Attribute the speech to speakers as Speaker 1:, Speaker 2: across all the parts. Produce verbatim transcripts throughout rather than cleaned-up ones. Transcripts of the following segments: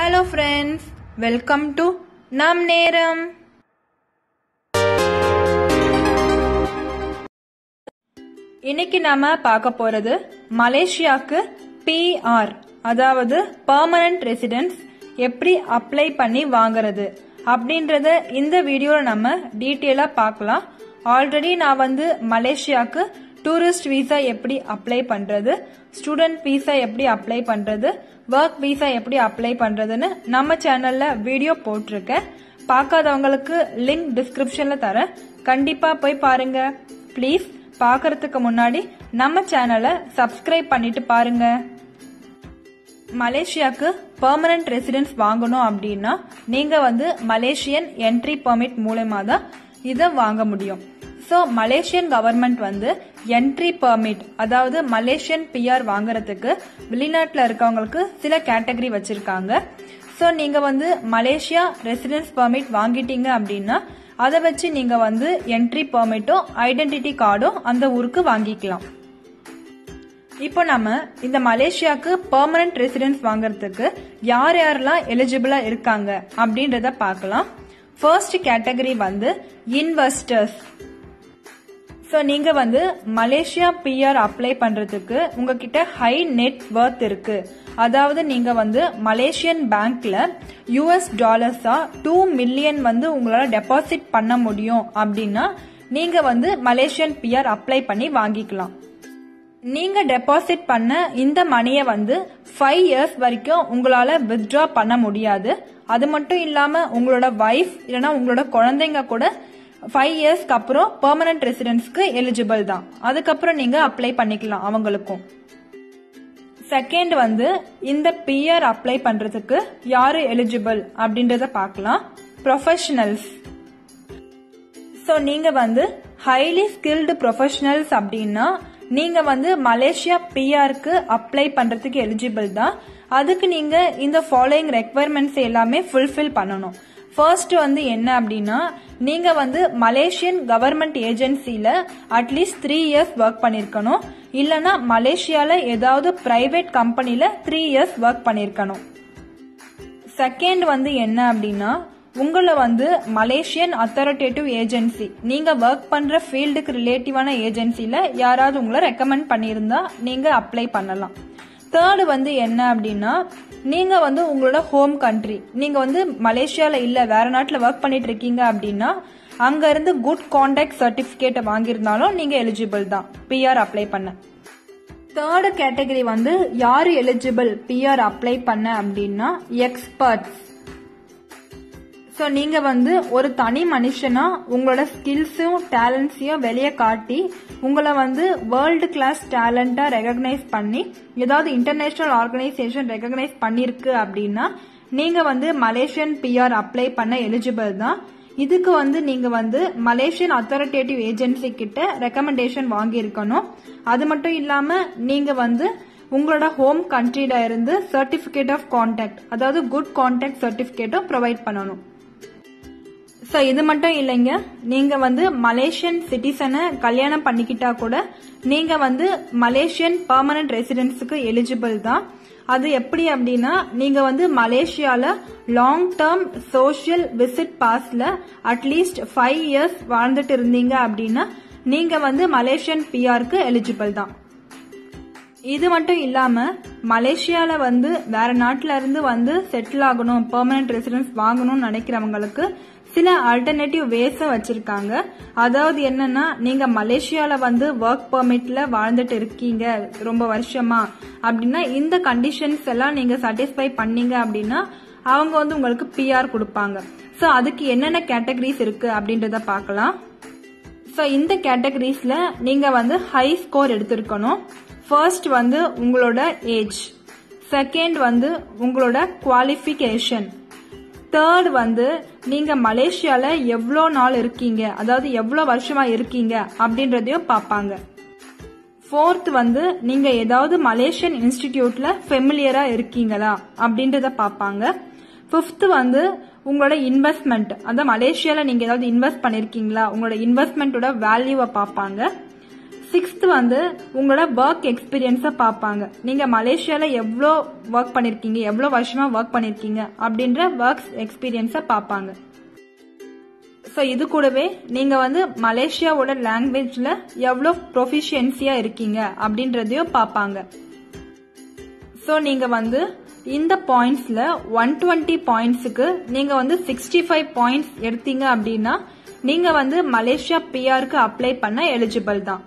Speaker 1: Hello friends, welcome to Nam Neram. இன்னைக்கு நாம பார்க்க போறது மலேசியாக்கு பி ஆர் அதாவது பெர்மனன்ட் ரெசிடென்ஸ் எப்படி அப்ளை பண்ணி வாங்குறது அப்படின்றத இந்த வீடியோல நம்ம டீட்டெயிலா பார்க்கலாம். ஆல்ரெடி நான் வந்து மலேசியாக்கு டூரிஸ்ட் வீசா எப்படி அப்ளை பண்றது, ஸ்டூடெண்ட் வீசா எப்படி அப்ளை பண்றது, ஒர்க் வீசா எப்படி அப்ளை பண்றதுன்னு நம்ம சேனல்ல வீடியோ போட்டிருக்கேன். பார்க்காதவங்களுக்கு லிங்க் டிஸ்கிரிப்ஷன்ல தரேன், கண்டிப்பா போய் பாருங்க. பிளீஸ் பார்க்கறதுக்கு முன்னாடி நம்ம சேனலை சப்ஸ்கிரைப் பண்ணிட்டு பாருங்க. மலேசியாக்கு பெர்மனன்ட் ரெசிடென்ஸ் வாங்கணும் அப்படின்னா நீங்க வந்து மலேசியன் என்ட்ரி பெர்மிட் மூலமா தான் இதை வாங்க முடியும். சோ மலேசியன் கவர்மெண்ட் வந்து என்ட்ரி பெர்மிட் அதாவது மலேசியன் பிஆர் வாங்குறதுக்கு வெளிநாட்டுல இருக்கவங்களுக்கு சில கேட்டகரி வச்சிருக்காங்க. சோ நீங்க வந்து மலேசியா ரெசிடென்ஸ் பெர்மிட் வாங்கிட்டீங்க அப்படின்னா அதை வச்சு நீங்க வந்து என்ட்ரி பெர்மிட்டும் ஐடென்டிட்டி கார்டும் அந்த ஊருக்கு வாங்கிக்கலாம். இப்போ நம்ம இந்த மலேசியாக்கு பெர்மனன்ட் ரெசிடென்ஸ் வாங்குறதுக்கு யார் யாரெல்லாம் எலிஜிபிளா இருக்காங்க அப்படின்றத பார்க்கலாம். ஃபர்ஸ்ட் கேட்டகரி வந்து இன்வெஸ்டர்ஸ். சோ நீங்க வந்து மலேசியா பிஆர் அப்ளை பண்றதுக்கு உங்ககிட்ட ஹை நெட் வர்த் இருக்கு, அதாவது நீங்க வந்து மலேசியன் பேங்க்ல யூஎஸ் டாலர்ஸா டூ மில்லியன் வந்து உங்களால டெபாசிட் பண்ண முடியும் அப்படின்னா நீங்க வந்து மலேசியன் பிஆர் அப்ளை பண்ணி வாங்கிக்கலாம். நீங்க டெபாசிட் பண்ண இந்த மணியை வந்து ஃபைவ் இயர்ஸ் வரைக்கும் உங்களால வித்ட்ரா பண்ண முடியாது. அது மட்டும் இல்லாம உங்களோட வைஃப் இல்லைன்னா உங்களோட குழந்தைங்க கூட ஃபைவ் இயர்ஸ்க்கு அப்புறம் பெர்மனன்ட் ரெசிடென்ஸ்க்கு எலிஜிபிள் தான். அதுக்கப்புறம் நீங்க அப்ளை பண்ணிக்கலாம் அவங்களுக்கும். செகண்ட் வந்து இந்த பிஆர் அப்ளை பண்றதுக்கு யாரு எலிஜிபிள் அப்படின்றத பார்க்கலாம். ப்ரொஃபஷனல்ஸ். சோ நீங்க வந்து ஹைலி ஸ்கில்டு ப்ரொஃபஷனல்ஸ் அப்படின்னா நீங்க வந்து மலேசியா பிஆருக்கு அப்ளை பண்றதுக்கு எலிஜிபிள் தான். அதுக்கு நீங்க இந்த ஃபாலோயிங் ரெக்வயர்மெண்ட்ஸ் எல்லாமே ஃபுல்ஃபில் பண்ணணும். ஃபர்ஸ்ட் வந்து என்ன அப்படின்னா நீங்க வந்து மலேசியன் கவர்மெண்ட் ஏஜென்சில அட்லீஸ்ட் த்ரீ இயர்ஸ் ஒர்க் பண்ணிருக்கணும், இல்லனா மலேசியால ஏதாவது பிரைவேட் கம்பெனில த்ரீ இயர்ஸ் ஒர்க் பண்ணிருக்கணும். செகண்ட் வந்து என்ன அப்படின்னா உங்களை வந்து மலேசியன் அத்தாரிட்டேட்டிவ் ஏஜென்சி நீங்க ஒர்க் பண்ற ஃபீல்டுக்கு ரிலேட்டிவான ஏஜென்சில யாராவது உங்களை ரெக்கமெண்ட் பண்ணியிருந்தா நீங்க அப்ளை பண்ணலாம். தேர்டு வந்து என்ன அப்படின்னா நீங்க வந்து உங்களோட ஹோம் கண்ட்ரி, நீங்க வந்து மலேசியால இல்ல வேற நாட்டுல ஒர்க் பண்ணிட்டு இருக்கீங்க அப்படின்னா அங்க இருந்து குட் கான்டாக்ட் சர்டிபிகேட் வாங்கியிருந்தாலும் நீங்க எலிஜிபிள் தான் பிஆர் அப்ளை பண்ண. தேர்டு கேட்டகரி வந்து யாரு எலிஜிபிள் பிஆர் அப்ளை பண்ண அப்படின்னா எக்ஸ்பர்ட்ஸ். சோ நீங்க வந்து ஒரு தனி மனுஷனா உங்களோட ஸ்கில்ஸும் டேலண்ட்ஸையும் வெளியே காட்டி உங்களை வந்து வேர்ல்டு கிளாஸ் டேலண்டா ரெகக்னைஸ் பண்ணி ஏதாவது இன்டர்நேஷனல் ஆர்கனைசேஷன் ரெகக்னைஸ் பண்ணிருக்கு அப்படின்னா நீங்க வந்து மலேசியன் பிஆர் அப்ளை பண்ண எலிஜிபிள் தான். இதுக்கு வந்து நீங்க வந்து மலேசியன் அத்தாரிட்டேட்டிவ் ஏஜென்சி கிட்ட ரெக்கமெண்டேஷன் வாங்கி இருக்கணும். அது மட்டும் இல்லாம நீங்க வந்து உங்களோட ஹோம் கண்ட்ரில இருந்து சர்டிபிகேட் ஆஃப் கான்டாக்ட் அதாவது குட் கான்டாக்ட் சர்டிபிகேட்டும் ப்ரொவைட் பண்ணணும். சோ இது மட்டும் இல்லைங்க, நீங்க வந்து மலேசியன் சிட்டிசனை கல்யாணம் பண்ணிக்கிட்டா கூட நீங்க வந்து மலேசியன் பெர்மனன்ட் ரெசிடென்ஸுக்கு எலிஜிபிள் தான். அது எப்படி அப்படின்னா நீங்க வந்து மலேசியால லாங் டேர்ம் சோசியல் விசிட் பாஸ்ல அட்லீஸ்ட் ஃபைவ் இயர்ஸ் வாழ்ந்துட்டு இருந்தீங்க அப்படின்னா நீங்க வந்து மலேசியன் பிஆருக்கு எலிஜிபிள் தான். இது மட்டும் இல்லாம மலேசியால வந்து வேற நாட்டுல இருந்து வந்து செட்டில் ஆகணும், பெர்மனன்ட் ரெசிடென்ஸ் வாங்கணும்னு நினைக்கிறவங்களுக்கு சில ஆல்டர்னேட்டிவ் வேஸ் வச்சிருக்காங்க. அதாவது என்னன்னா நீங்க மலேசியால வந்து ஒர்க் பெர்மிட்ல வாழ்ந்துட்டு இருக்கீங்க ரொம்ப வருஷமா அப்படின்னா இந்த கண்டிஷன்ஸ் எல்லாம் நீங்க சாட்டிஸ்ஃபை பண்ணீங்க அப்படின்னா அவங்க வந்து உங்களுக்கு பிஆர் கொடுப்பாங்க. சோ அதுக்கு என்னென்ன கேட்டகரிஸ் இருக்கு அப்படின்றத பார்க்கலாம். சோ இந்த கேட்டகரிஸ்ல நீங்க வந்து ஹை ஸ்கோர் எடுத்திருக்கணும். ஃபர்ஸ்ட் வந்து உங்களோட ஏஜ், செகண்ட் வந்து உங்களோட குவாலிஃபிகேஷன், தேர்ட் வந்து நீங்க மலேசியால எவ்வளோ நாள் இருக்கீங்க அதாவது எவ்வளவு வருஷமா இருக்கீங்க அப்படின்றதையும் பார்ப்பாங்க. ஃபோர்த் வந்து நீங்க ஏதாவது மலேசியன் இன்ஸ்டிடியூட்ல ஃபெமிலியரா இருக்கீங்களா அப்படின்றத பார்ப்பாங்க. ஃபிஃப்த் வந்து உங்களோட இன்வெஸ்ட்மெண்ட், அதாவது மலேசியால நீங்க ஏதாவது இன்வெஸ்ட் பண்ணிருக்கீங்களா, உங்களோட இன்வெஸ்ட்மெண்டோட வேல்யூவை பார்ப்பாங்க. சிக்ஸ்த் வந்து உங்களோட ஒர்க் எக்ஸ்பீரியன்ஸை பார்ப்பாங்க. நீங்க மலேசியால எவ்வளோ ஒர்க் பண்ணிருக்கீங்க, எவ்வளோ வருஷமா ஒர்க் பண்ணிருக்கீங்க அப்படின்ற ஒர்க் எக்ஸ்பீரியன்ஸை பார்ப்பாங்க. ஸோ இது கூடவே நீங்க வந்து மலேசியாவோட லாங்குவேஜ்ல எவ்வளோ ப்ரொஃபிஷியன்சியா இருக்கீங்க அப்படின்றதையும் பார்ப்பாங்க. ஸோ நீங்க வந்து இந்த பாயிண்ட்ஸ்ல ஒன் டுவெண்ட்டி பாயிண்ட்ஸுக்கு நீங்க வந்து சிக்ஸ்டி ஃபைவ் பாயிண்ட்ஸ் எடுத்தீங்க அப்படின்னா நீங்க வந்து மலேசியா பிஆருக்கு அப்ளை பண்ண எலிஜிபிள் தான்.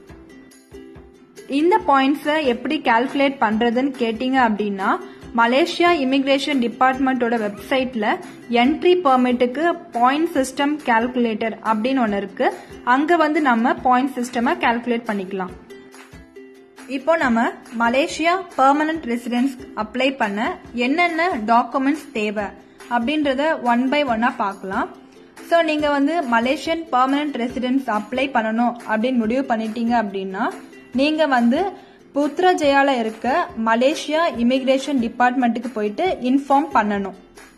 Speaker 1: இந்த பாயிண்ட்ஸை எப்படி கால்குலேட் பண்றதுன்னு கேட்டீங்க அப்படின்னா மலேசியா இமிகிரேஷன் டிபார்ட்மெண்டோட வெப்சைட்ல என்ட்ரி பெர்மிட்டுக்கு பாயிண்ட் சிஸ்டம் கால்குலேட்டர் அப்படின்னு ஒன்னு இருக்கு. அங்க வந்து நம்ம பாயிண்ட் சிஸ்டமை கால்குலேட் பண்ணிக்கலாம். இப்போ நம்ம மலேசியா பெர்மனன்ட் ரெசிடென்ஸ் அப்ளை பண்ண என்னென்ன டாக்குமெண்ட்ஸ் தேவை அப்படின்றத ஒன் பை ஒன்னா பார்க்கலாம். ஸோ நீங்க வந்து மலேசியன் பெர்மனன்ட் ரெசிடென்ஸ் அப்ளை பண்ணணும் அப்படின்னு முடிவு பண்ணிட்டீங்க அப்படின்னா நீங்க வந்து புத்ரஜயால இருக்க மலேசியா இமிகிரேஷன் டிபார்ட்மெண்ட்டுக்கு போயிட்டு இன்ஃபார்ம் பண்ணணும்.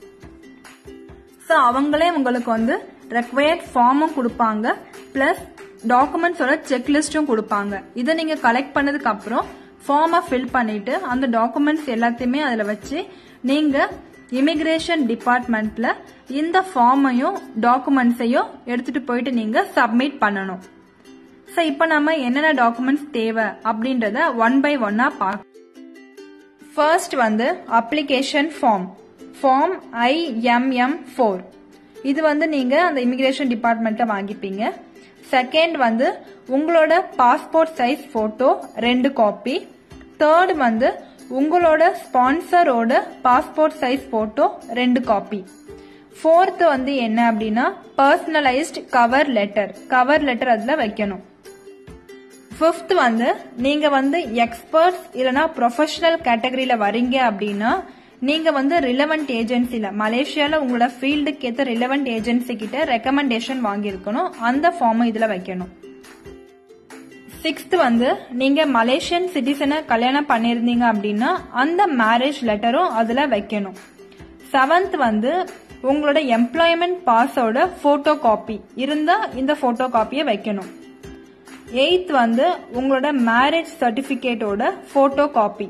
Speaker 1: ஸோ அவங்களே உங்களுக்கு வந்து ரெக்வயர்ட் ஃபார்மும் கொடுப்பாங்க, பிளஸ் டாக்குமெண்ட்ஸோட செக்லிஸ்டும் கொடுப்பாங்க. இதை நீங்க கலெக்ட் பண்ணதுக்கு அப்புறம் ஃபார்மை ஃபில் பண்ணிட்டு அந்த டாக்குமெண்ட்ஸ் எல்லாத்தையுமே அதுல வச்சு நீங்க இமிகிரேஷன் டிபார்ட்மெண்ட்ல இந்த ஃபார்மையும் டாக்குமெண்ட்ஸையும் எடுத்துட்டு போயிட்டு நீங்க சப்மிட் பண்ணணும். ஸோ இப்போ நம்ம என்னென்ன டாக்குமெண்ட்ஸ் தேவை அப்படின்றத ஒன் பை ஒன்னா பார்க்க. ஃபர்ஸ்ட் வந்து application form, form I M M four. இது வந்து நீங்க அந்த இமிகிரேஷன் டிபார்ட்மெண்ட்ல வாங்கிப்பீங்க. செகண்ட் வந்து உங்களோட பாஸ்போர்ட் சைஸ் போட்டோ ரெண்டு காப்பி. தேர்ட் வந்து உங்களோட ஸ்பான்சரோட பாஸ்போர்ட் சைஸ் போட்டோ ரெண்டு காப்பி. ஃபோர்த் வந்து என்ன அப்படின்னா personalised cover letter, cover letter அதுல வைக்கணும். ஃபிஃப்த் வந்து நீங்க வந்து எக்ஸ்பர்ட்ஸ் இல்லனா ப்ரொஃபஷனல் கேட்டகரியில வரீங்க அப்படின்னா நீங்க வந்து ரிலவெண்ட் ஏஜென்சில மலேசியால உங்களோட ஃபீல்டுக்கு ஏற்ற ரிலவெண்ட் ஏஜென்சி கிட்ட ரெக்கமெண்டேஷன் வாங்கியிருக்கணும். அந்த ஃபார்ம் இதுல வைக்கணும். சிக்ஸ்த் வந்து நீங்க மலேசியன் சிட்டிசனை கல்யாணம் பண்ணிருந்தீங்க அப்படின்னா அந்த மேரேஜ் லெட்டரும் அதுல வைக்கணும். செவன்த் வந்து உங்களோட எம்ப்ளாய்மெண்ட் பாஸோட போட்டோ காப்பி இருந்தா இந்த போட்டோ காப்பியை வைக்கணும். எய்த் வந்து உங்களோட மேரேஜ் சர்டிபிகேட்டோட போட்டோ காப்பி.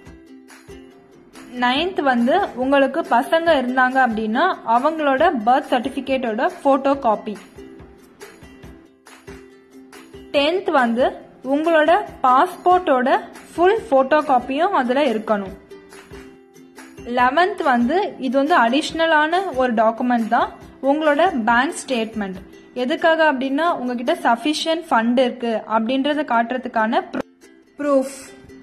Speaker 1: நைன்த் வந்து உங்களுக்கு பசங்க இருந்தாங்க அப்படின்னா அவங்களோட பர்த் சர்டிபிகேட்டோட போட்டோ காப்பி. டென்த் வந்து உங்களோட பாஸ்போர்ட்டோட ஃபுல் போட்டோ காப்பியும் அதுல இருக்கணும். லெவன்த் வந்து இது வந்து அடிஷ்னலான ஒரு டாக்குமெண்ட் தான், உங்களோட பேங்க் ஸ்டேட்மெண்ட். எதுக்காக அப்படின்னா உங்ககிட்ட சஃபிஷியன்ட் ஃபண்ட் இருக்கு அப்படின்றத காட்டுறதுக்கான ப்ரூஃப்.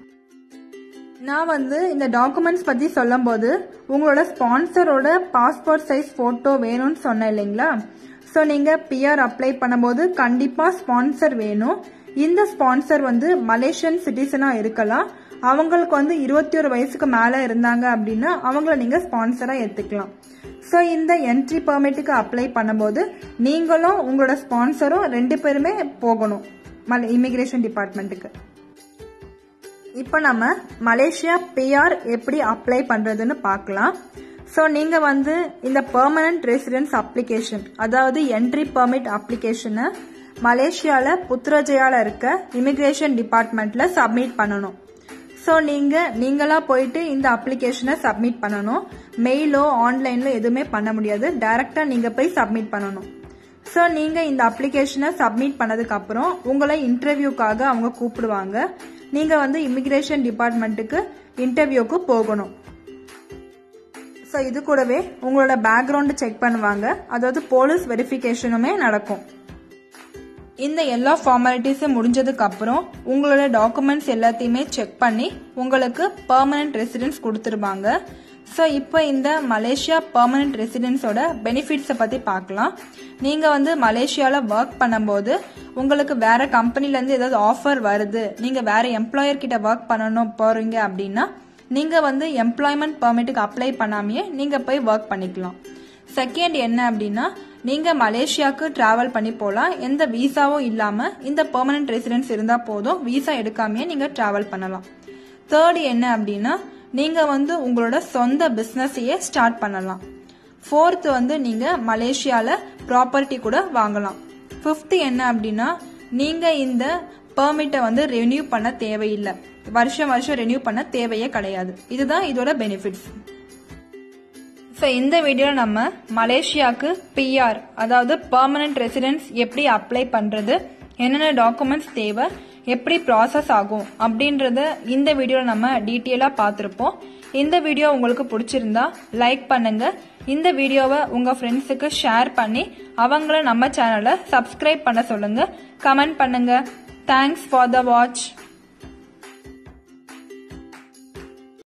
Speaker 1: நான் வந்து இந்த டாக்குமெண்ட்ஸ் பத்தி சொல்லும் போது உங்களோட ஸ்பான்சரோட பாஸ்போர்ட் சைஸ் போட்டோ வேணும்னு சொன்னேன் இல்லைங்களா? ஸோ நீங்க பிஆர் அப்ளை பண்ணும்போது கண்டிப்பா ஸ்பான்சர் வேணும். இந்த ஸ்பான்சர் வந்து மலேசியன் சிட்டிசனா இருக்கலாம். அவங்களுக்கு வந்து இருபத்தி ஒரு வயசுக்கு மேல இருந்தாங்க அப்படின்னா அவங்கள நீங்க ஸ்பான்சரா எடுத்துக்கலாம். ஸோ இந்த என்ட்ரி பெர்மிட்டுக்கு அப்ளை பண்ணும்போது நீங்களும் உங்களோட ஸ்பான்சரும் ரெண்டு பேருமே போகணும் இமிகிரேஷன் டிபார்ட்மெண்ட்டுக்கு. இப்போ நம்ம மலேசியா பிஆர் எப்படி அப்ளை பண்றதுன்னு பார்க்கலாம். ஸோ நீங்க வந்து இந்த பெர்மனன்ட் ரெசிடென்ஸ் அப்ளிகேஷன், அதாவது என்ட்ரி பெர்மிட் அப்ளிகேஷனை மலேசியால புத்ரஜயால இருக்க இமிகிரேஷன் டிபார்ட்மெண்ட்ல சப்மிட் பண்ணணும். ஸோ நீங்க நீங்களா போயிட்டு இந்த அப்ளிகேஷனை சப்மிட் பண்ணணும். மெயிலோ ஆன்லைன்ல எதுவுமே பண்ண முடியாது, டைரக்டா நீங்க போய் சப்மிட் பண்ணணும். ஸோ நீங்க இந்த அப்ளிகேஷனை சப்மிட் பண்ணதுக்கு அப்புறம் உங்களை இன்டர்வியூக்காக அவங்க கூப்பிடுவாங்க. நீங்க வந்து இமிகிரேஷன் டிபார்ட்மெண்ட்டுக்கு இன்டர்வியூக்கு போகணும். ஸோ இது கூடவே உங்களோட பேக்ரவுண்ட் செக் பண்ணுவாங்க, அதாவது போலீஸ் வெரிஃபிகேஷனுமே நடக்கும். இந்த எல்லா ஃபார்மாலிட்டிஸும் முடிஞ்சதுக்கு அப்புறம் உங்களோட டாக்குமெண்ட்ஸ் எல்லாத்தையுமே செக் பண்ணி உங்களுக்கு பெர்மனன்ட் ரெசிடென்ஸ் கொடுத்துருவாங்க. ஸோ இப்போ இந்த மலேசியா பெர்மனன்ட் ரெசிடென்ஸோட பெனிஃபிட்ஸை பற்றி பார்க்கலாம். நீங்கள் வந்து மலேசியாவில் ஒர்க் பண்ணும்போது உங்களுக்கு வேற கம்பெனிலேருந்து ஏதாவது ஆஃபர் வருது, நீங்கள் வேற எம்ப்ளாயர் கிட்ட ஒர்க் பண்ணணும் போகிறீங்க அப்படின்னா நீங்கள் வந்து எம்ப்ளாய்மெண்ட் பெர்மிட்டுக்கு அப்ளை பண்ணாமையே நீங்கள் போய் ஒர்க் பண்ணிக்கலாம். செகண்ட் என்ன அப்படின்னா நீங்கள் மலேசியாவுக்கு டிராவல் பண்ணி போகலாம், எந்த வீசாவும் இல்லாமல். இந்த பெர்மனன்ட் ரெசிடென்ஸ் இருந்தால் போதும், வீசா எடுக்காமையே நீங்கள் டிராவல் பண்ணலாம். தேர்ட் என்ன அப்படின்னா நீங்க வந்து உங்களோட சொந்த பிசினஸையே ஸ்டார்ட் பண்ணலாம். ஃபோர்த் வந்து நீங்க மலேசியால ப்ராப்பர்ட்டி கூட வாங்கலாம். ஃபிஃப்த் என்ன அப்படின்னா நீங்க இந்த பெர்மிட்டை வந்து ரெனியூ பண்ண தேவையில்லை. வருஷம் வருஷம் ரெனியூ பண்ண தேவையே கிடையாது. இதுதான் இதோட பெனிஃபிட்ஸ். ஸோ இந்த வீடியோவில் நம்ம மலேசியாவுக்கு பிஆர் அதாவது பெர்மனன்ட் ரெசிடென்ஸ் எப்படி அப்ளை பண்ணுறது, என்னென்ன டாக்குமெண்ட்ஸ் தேவை, எப்படி ப்ராசஸ் ஆகும் அப்படின்றத இந்த வீடியோவில் நம்ம டீட்டெயிலாக பார்த்துருப்போம். இந்த வீடியோ உங்களுக்கு பிடிச்சிருந்தா லைக் பண்ணுங்க. இந்த வீடியோவை உங்கள் ஃப்ரெண்ட்ஸுக்கு ஷேர் பண்ணி அவங்கள நம்ம சேனலை சப்ஸ்கிரைப் பண்ண சொல்லுங்க. கமெண்ட் பண்ணுங்க. Thanks for the watch.